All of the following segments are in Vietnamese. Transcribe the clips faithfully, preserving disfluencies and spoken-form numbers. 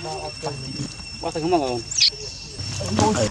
Bác thằng không mong rồi.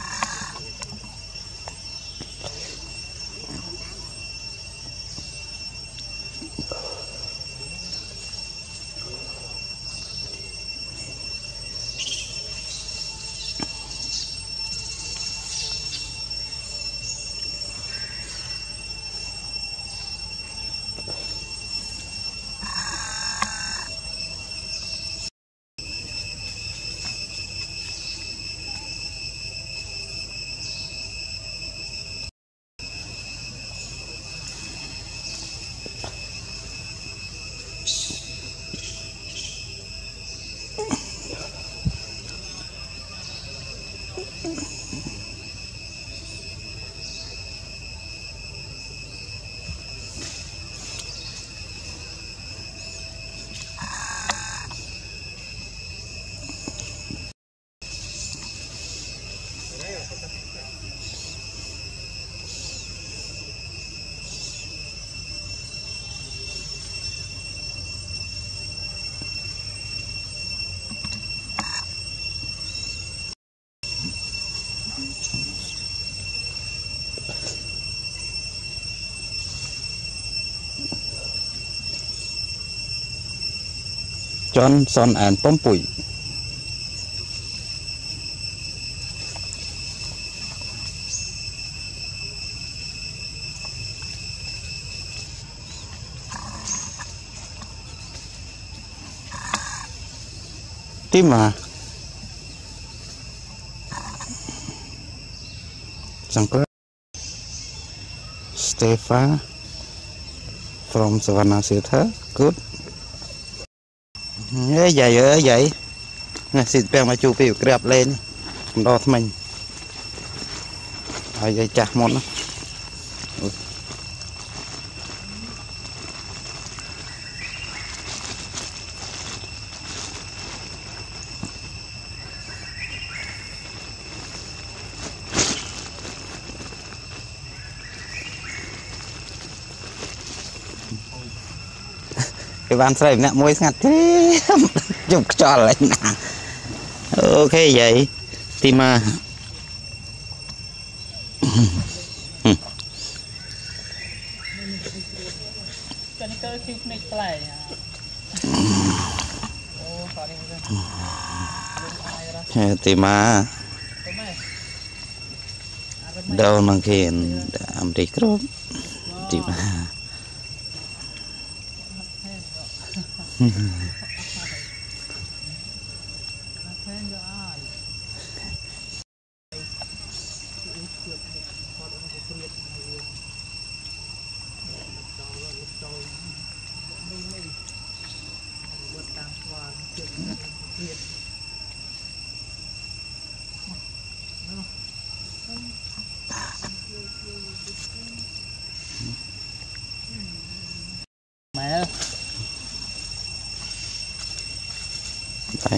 John son and Pompui. Tima Sangka Stefa from Savannah Sita. Good. Vậy vậy vậy nè xịt bèo mà chụp biểu đẹp lên đo mình rồi vậy chặt một nó cái van xoay nè môi ngặt thế chụp cho lại ok vậy thì mà thì mà đâu mà khiển làm gì đó thì mà mẹ đây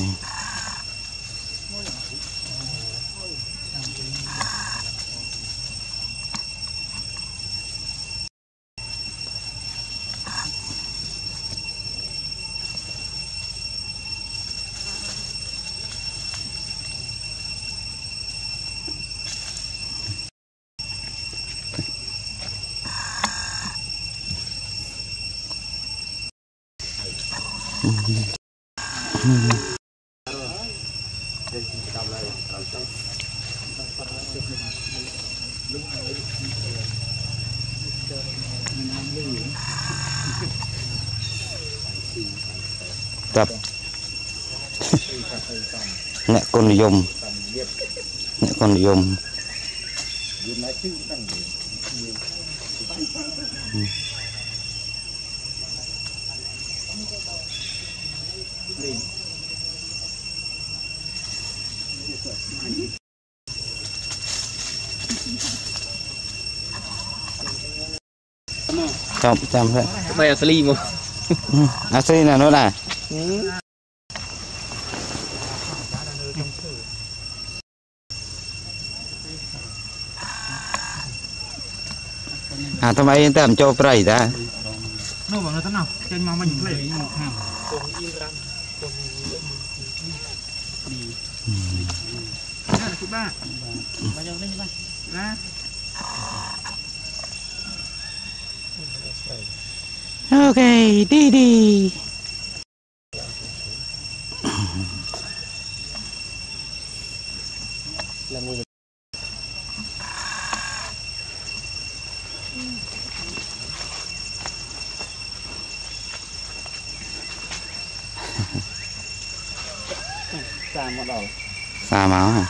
tập mẹ con dùng mẹ con dùng chậm chậm vậy bây giờ slim không à slim là nó là àทำไมแต่ผมโจไปไหนได้โน่บอกเลยตั้งหนาเจนมามันอยู่เลย ba bao nhiêu đi ba nè ok đi đi làm gì xa một đầu xa máu hả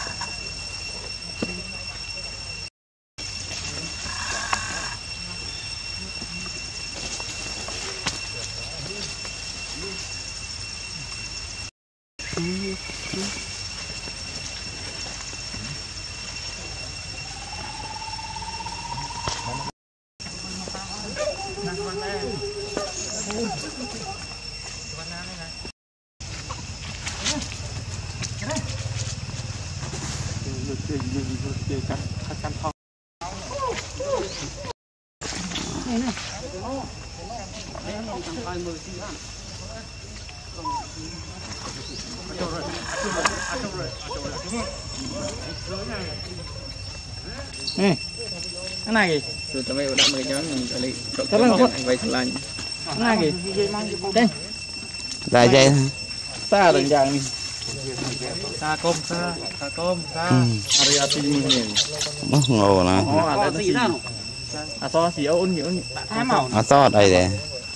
nè cái này gì rồi tụi mày đặt mày cho mình lấy cái lăng anh vậy thằng lành cái này gì đây lại đây xa đằng giang đi xa cơm xa xa cơm xa area thì mình mất ngô nè à gì đó à so xí ôn nhiều à so đây nè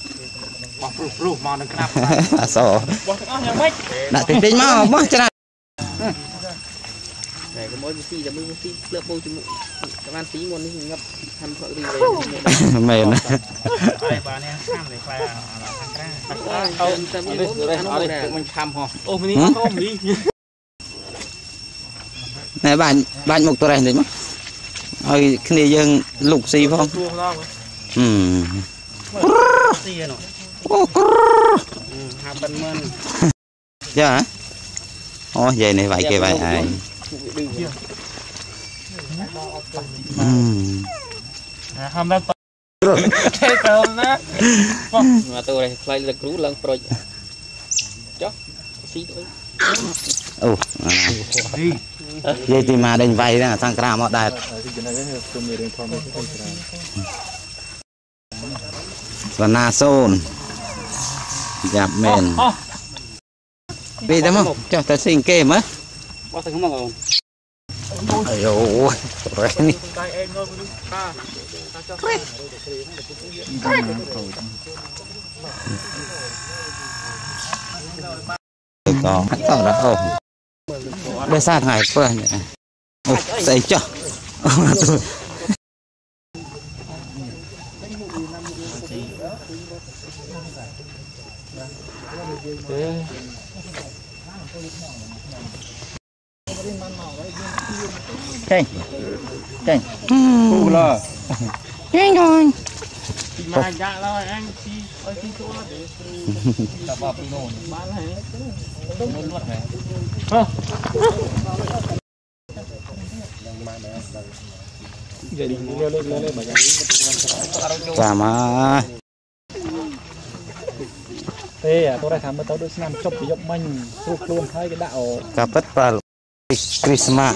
à so đã tính tính máu mất cho này để cái mối xí là mối xí lợp bôi chừng các bạn tí ngon đi ngập tham phở đi về mềm đấy bà này tham để phải là thằng ra không xem như đây ở đây mình tham ho ôm đi ôm đi này bạn bạn mộtตัวnày đấy mà ơi cái này dân lục xì không ừ xì rồi ô hàm bần mơn chưa hả ô vậy này vậy kìa vậy ai hàm bần cái cơm đó mà tôi này phải là cứu lần rồi chó xí thôi ồ vậy thì mà đành vay đó sang cam họ đạt và na sơn giảm mền vì thế mà cho ta xin kê mà bao thằng không mà ơi ôi rồi đi có tao đã không để xa ngày phơi này ôi xây cho Keng, keng, phụ là, keng rồi, mà dạ rồi anh chi, ơi chi chỗ là để tập vào pino, bán này, luôn luôn này, hả? Giờ đi leo lên leo lên mà chà mà, thế à, tôi đã tham gia tàu đôi năm chụp thì giống mình, chụp luôn thấy cái đạo, cà phết và Christmas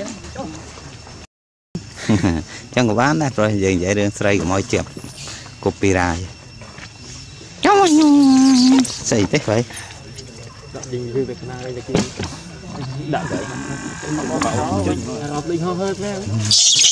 chẳng có bán đó rồi giờ vậy đường xây của mọi chụp copyright cháu anh xây thế vậy đặt vậy, linh hơn hơn